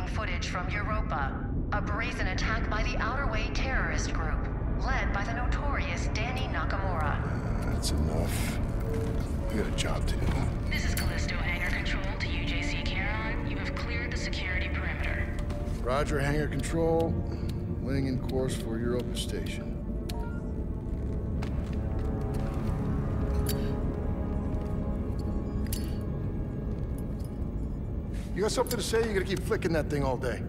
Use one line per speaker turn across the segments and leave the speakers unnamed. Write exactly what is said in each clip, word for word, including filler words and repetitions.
footage from Europa. A brazen attack by the Outer Way terrorist group, led by the notorious Dani Nakamura.
Uh, that's enough. We got a job to do.
This is Callisto Hangar Control to U J C Charon. You have cleared the security perimeter.
Roger, Hangar Control. Laying in course for Europa Station. You got something to say? You gotta keep flicking that thing all day.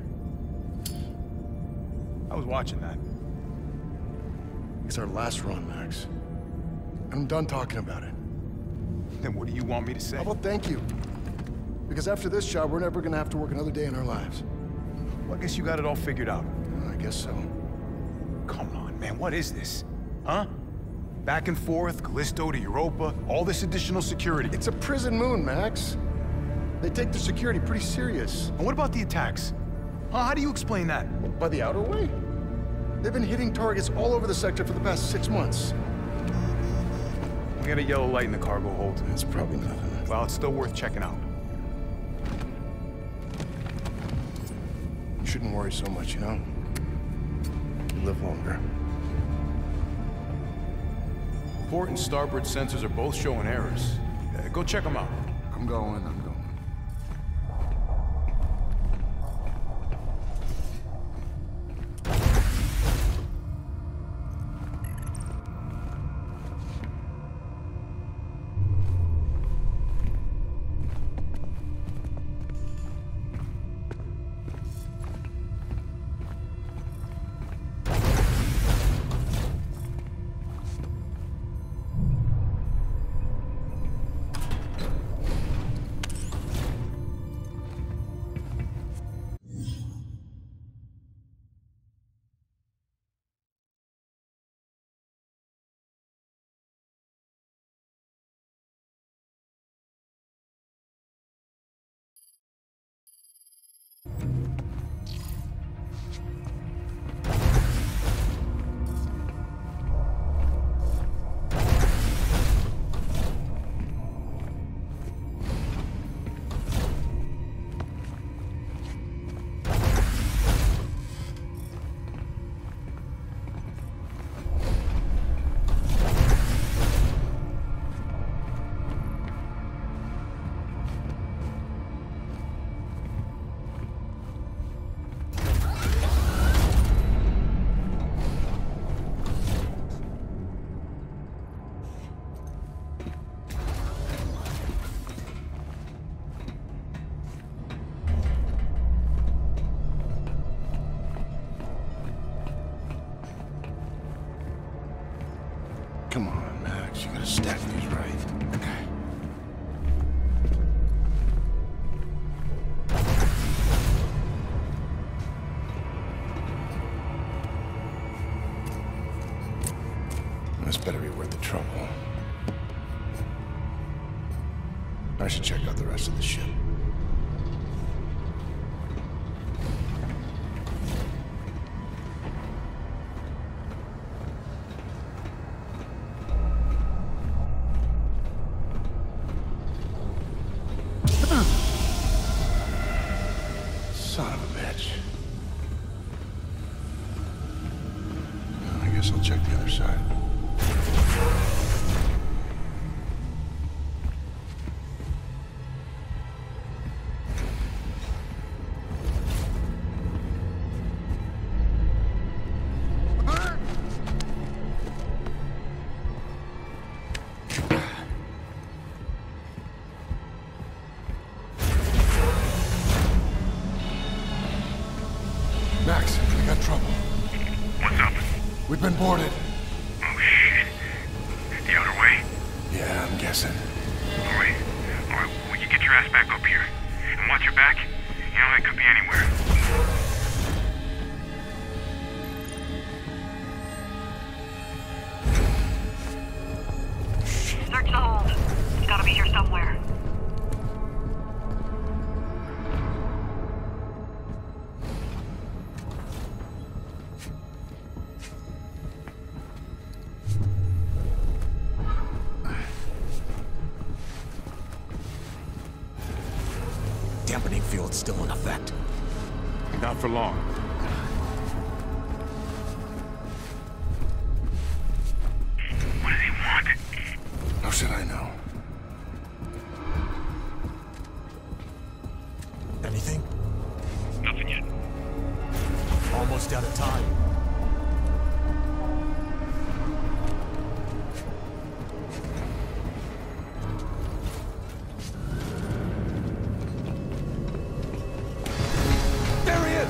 I was watching that.
It's our last run, Max. I'm done talking about it.
Then what do you want me to say?
How about thank you? Because after this job, we're never gonna have to work another day in our lives.
Well, I guess you got it all figured out.
I guess so.
Come on, man, what is this? Huh? Back and forth, Callisto to Europa, all this additional security.
It's a prison moon, Max. They take their security pretty serious.
And what about the attacks? Huh? How do you explain that?
By the Outer Way? They've been hitting targets all over the sector for the past six months.
We got a yellow light in the cargo hold.
That's probably nothing.
Well, it's still worth checking out.
You shouldn't worry so much, you know? You live longer.
Port and starboard sensors are both showing errors. Uh, go check them out.
I'm going, I'm going. Come on, Max. You gotta stack these right. Okay. This better be worth the trouble. I should check out the rest of the ship. Son of a bitch. I guess I'll check the other side. Max, we got trouble.
What's up?
We've been boarded.
Oh, shit. The Outer Way?
Yeah, I'm guessing.
All right. All right, will you get your ass back up here? And watch your back? You know, it could be anywhere.
Search the hold. It's gotta be here somewhere.
Dampening field's still in effect.
Not for long.
What do they want?
How should I know?
Anything?
Nothing yet.
Almost out of time.
There he is!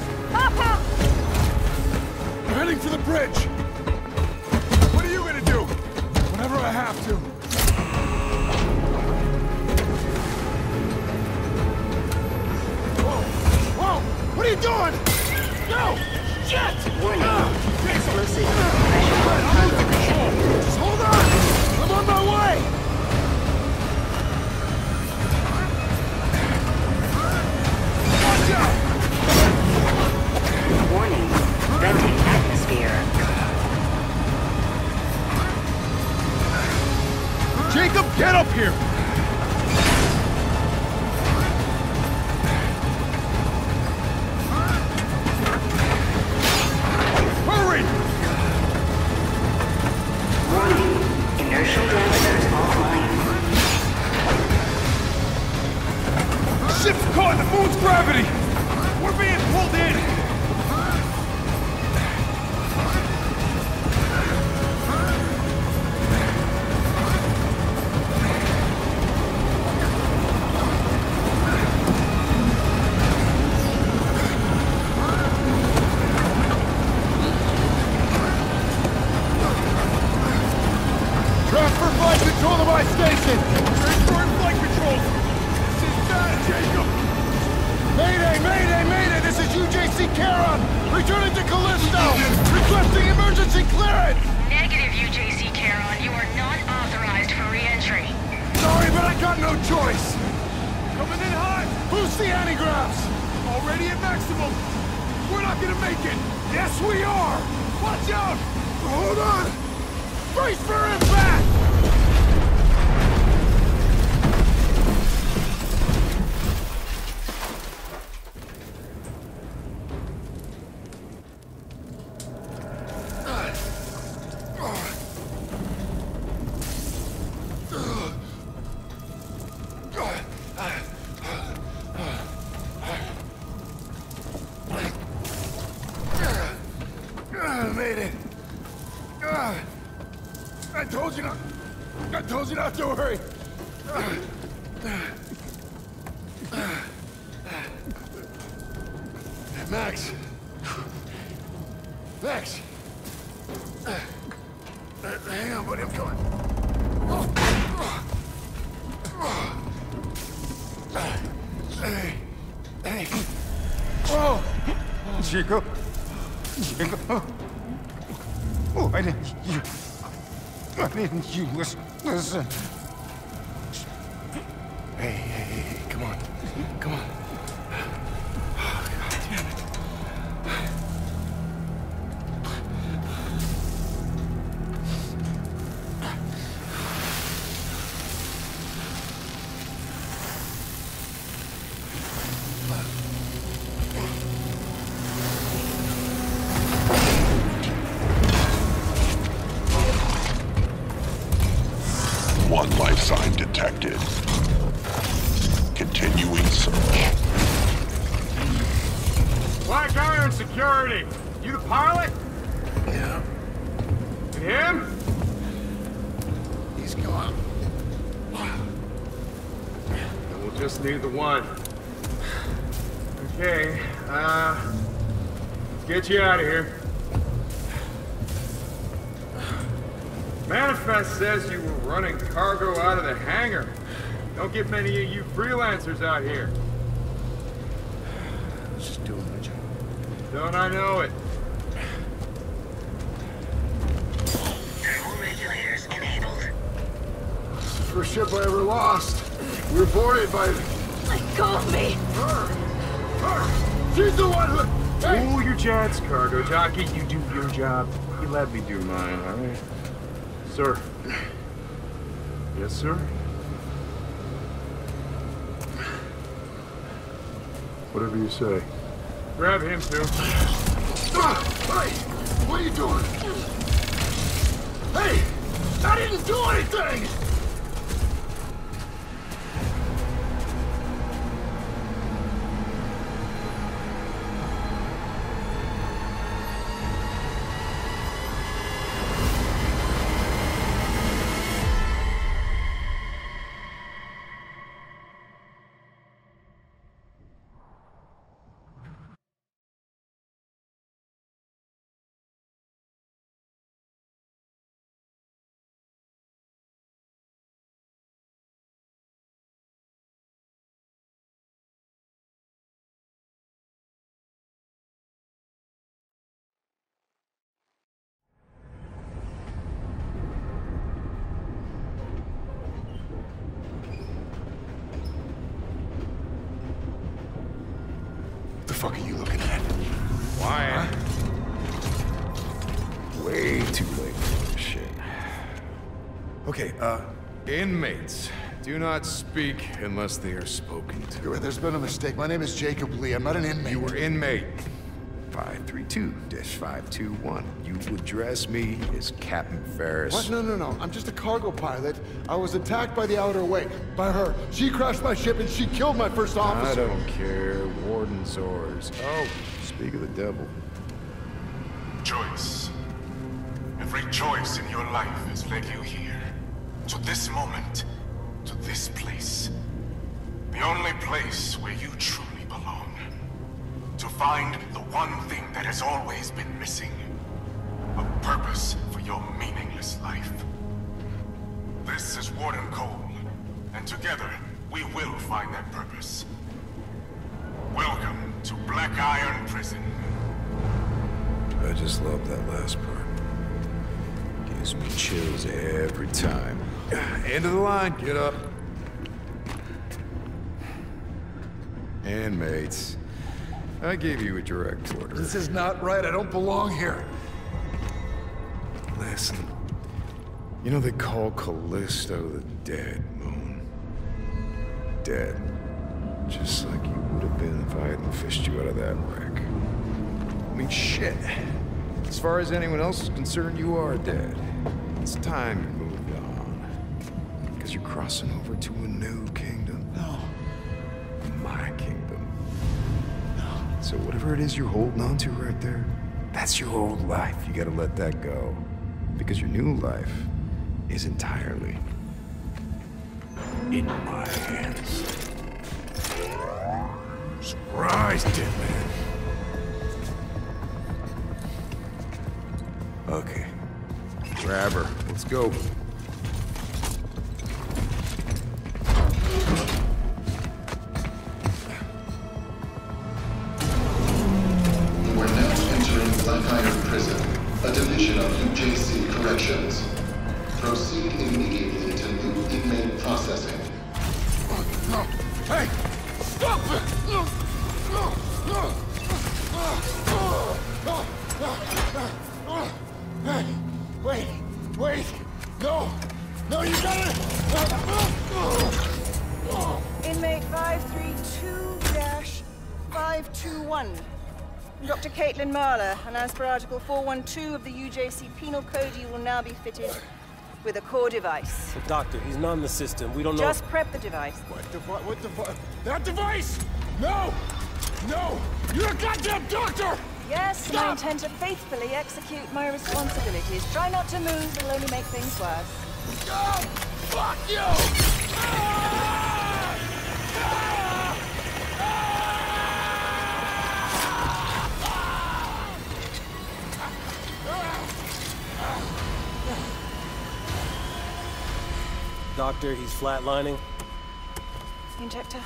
I'm heading for the bridge! What are you gonna do? Whatever I have to. Whoa! Whoa! What are you doing? No! Shit!
Warning.
Ah!
Explosive
Ah!
pressure
I'm losing
cargo
control! Just hold on! I'm on my way! Watch out!
Warning. Venting atmosphere.
Jacob, get up here! Hurry!
Warning. Inertial dampeners offline.
Ship's caught in the moon's gravity! We're being pulled in! Transfer flight control to my station! Transferring flight controls! This is bad, Jacob! Mayday, mayday, mayday! This is U J C Charon! Returning to Callisto! Requesting emergency clearance!
Negative, U J C Charon. You are not authorized for re-entry.
Sorry, but I got no choice! Coming in hot! Boost the antigraphs! Already at maximum! We're not gonna make it! Yes, we are! Watch out! Hold on! Brace for impact! I made it. Ah, I told you not. I told you not to worry. Max. Max. Hang on, buddy. I'm coming. Hey. Hey. Whoa.
Chico? Chico? Oh, why didn't you... Why didn't you listen? listen?
Hey, hey, hey, hey, come on. Come on. Oh, God damn it.
One life sign detected. Continuing search.
Black Iron Security! You the pilot?
Yeah,
And him?
he's gone.
Then we'll just need the one. Okay, uh... let's get you out of here. Manifest says you were running cargo out of the hangar. Don't get many of you freelancers out here.
Just doing my job.
Don't I know it?
Thermal regulators enabled.
It's the first ship I ever lost. We were boarded by...
Let go of me!
her. Her. She's the one who... Hey!
Cool your jets, cargo jockey. You do your job. You let me do mine, all right? Sir. Yes, sir? Whatever you say. Grab him, too.
Ah, hey! What are you doing? Hey! I didn't do anything!
What the fuck are you looking at?
Why? Way too late for this shit. Okay, uh, inmates. Do not speak unless they are spoken to.
There's been a mistake. My name is Jacob Lee. I'm not an inmate.
You were inmate. five three two dash five two one. You address me as Captain Ferris.
What? No, no, no. I'm just a cargo pilot. I was attacked by the outer way. By her. She crashed my ship and she killed my first officer.
I don't care. Warden's orders. Oh, speak of the devil.
Choice. Every choice in your life has led you here. To this moment. To this place. The only place where you truly belong. To find the one thing that has always been missing. A purpose for your meaningless life. This is Warden Cole, and together we will find that purpose. Welcome to Black Iron Prison.
I just love that last part. Gives me chills every time. End of the line, get up. Inmates. I gave you a direct order.
This is not right. I don't belong here.
Listen. You know they call Callisto the dead moon. Dead. Just like you would have been if I hadn't fished you out of that wreck. I mean, shit. As far as anyone else is concerned, you are dead. It's time you moved on. Because you're crossing over to a new kingdom.
No.
My kingdom. So whatever it is you're holding on to right there, that's your old life. You gotta let that go. Because your new life is entirely in my hands. Surprise, dead man. Okay. Grab her. Let's go.
Black Iron Prison, a division of U J C Corrections. Proceed immediately to new inmate processing.
No! Hey! Stop it! Hey! Wait! Wait! No! No, you gotta...
Inmate five three two dash five two one. Doctor Caitlin Marler, and as per Article four one two of the U J C Penal Code, you will now be fitted with a core device.
But doctor, he's not in the system. We don't know...
Just prep the device.
What device? What device? That device? No! No! You're a goddamn doctor!
Yes, and I intend to faithfully execute my responsibilities. Try not to move, it'll only make things worse.
Oh, fuck you! Ah!
Doctor, he's flatlining.
Injector.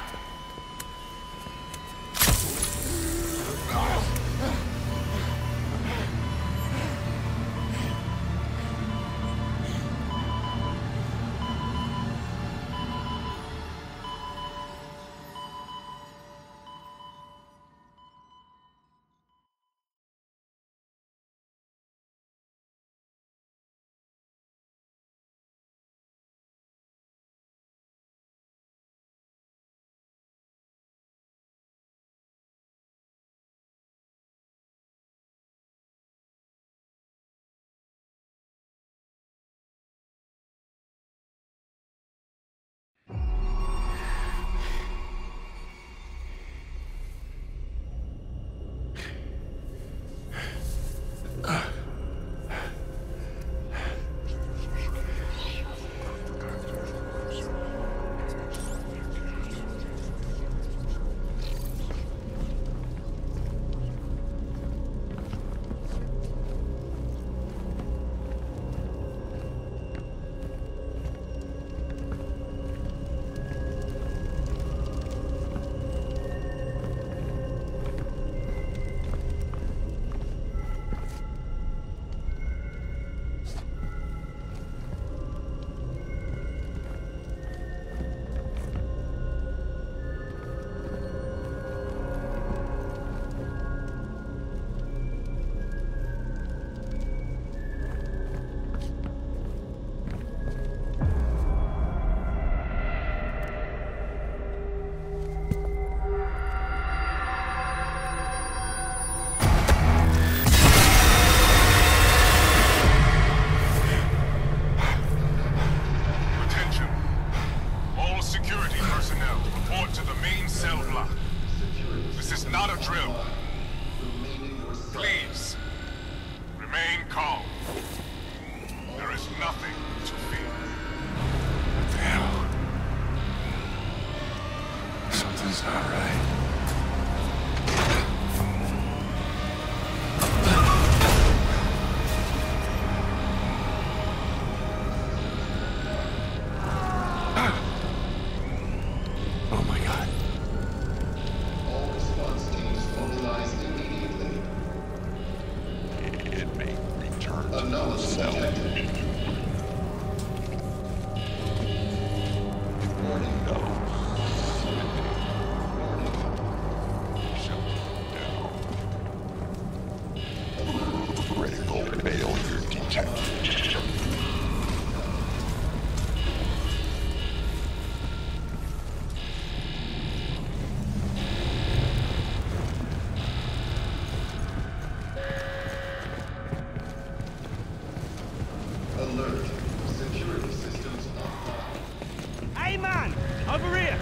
cell block. This is not a drill. Please, remain calm. There is nothing to fear.
What the hell? Something's not right. Oh my God.
All response teams mobilize immediately.
Inmate return to
Anomaly
cell.
detected. Warning.
No. Critical failure detected.
Alert. Security systems offline.
Hey man, over here!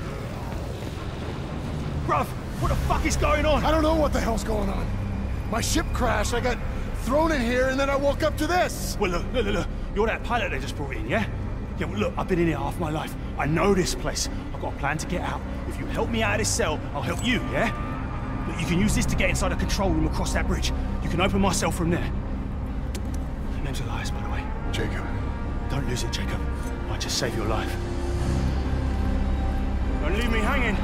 Bruv, what the fuck is going on? I don't know what the hell's going on. My ship crashed, I got thrown in here, and then I woke up to this! Well, look, look, look, look. You're that pilot they just brought in, yeah? Yeah, well, look, I've been in here half my life. I know this place. I've got a plan to get out. If you help me out of this cell, I'll help you, yeah? Look, you can use this to get inside a control room across that bridge. You can open my cell from there. Name's Elias, by the way.
Jacob.
Don't lose it, Jacob. Might just save your life. Don't leave me hanging.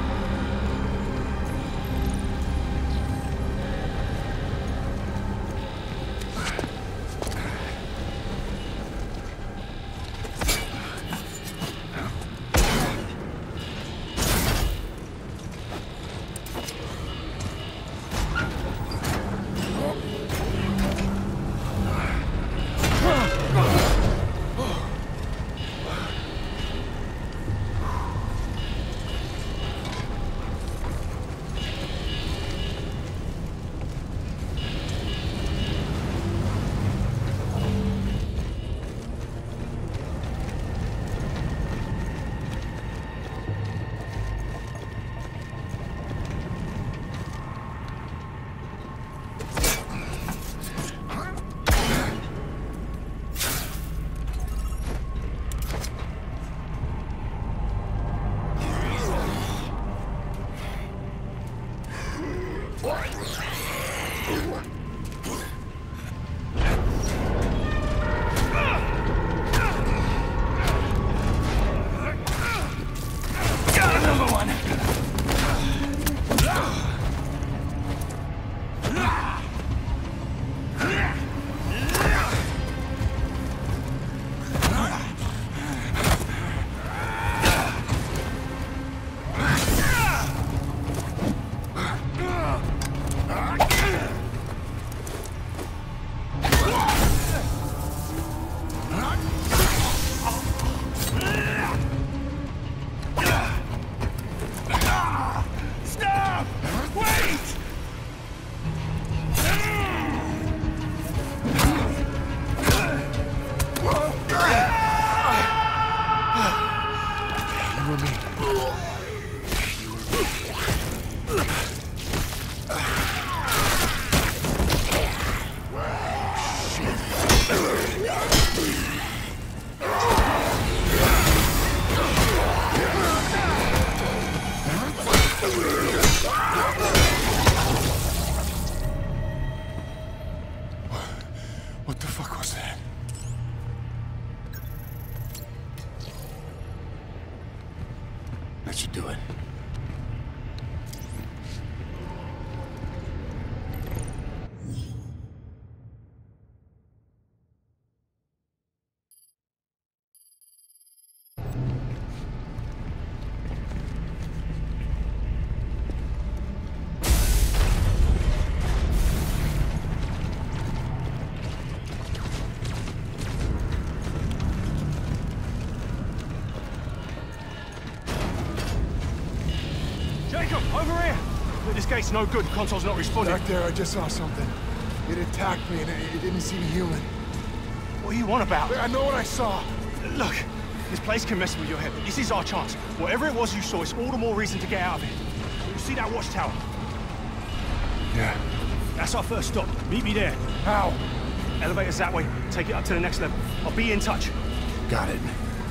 What the fuck was that? That should do it.
Over here! Look, this gate's no good. The console's not responding.
Back there, I just saw something. It attacked me and it, it didn't seem human.
What are you on about?
I know what I saw.
Look,
This place can mess with your head. This is our chance. Whatever it was you saw, it's all the more reason to get out of here. You see that watchtower?
Yeah.
That's our first stop. Meet me there.
How?
Elevator's that way. Take it up to the next level. I'll be in touch.
Got it.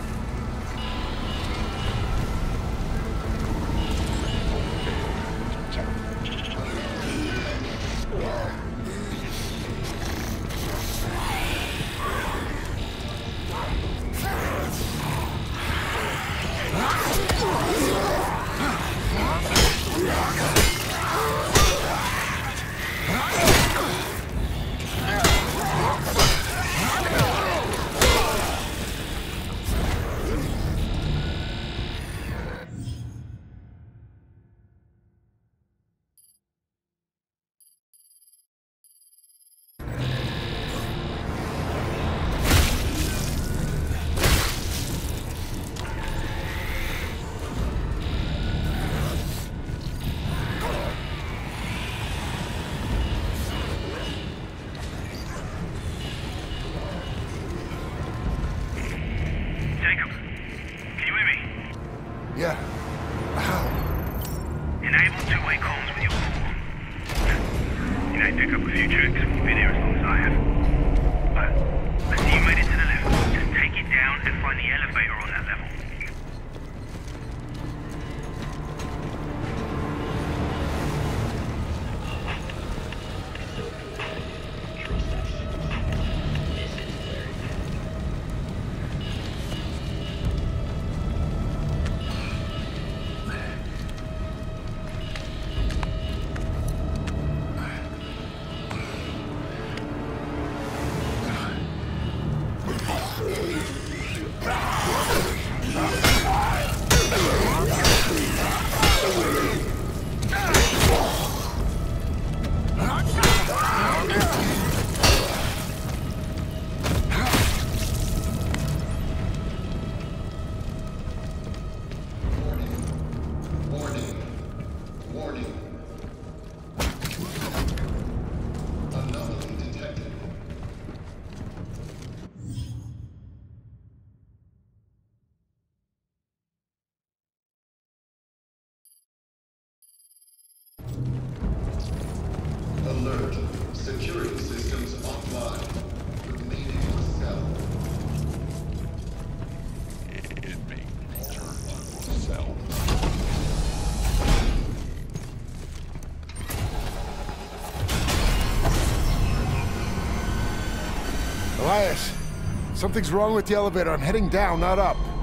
Yeah. How?
Enable two-way comms with your core. You know, pick up a few tricks. We've been here as long as I have. But I see you made it to the level. Just take it down and find the elevator on that level.
Alert. Security systems offline. Remaining cell.
Inmate return to cell.
Elias, something's wrong with the elevator. I'm heading down, not up.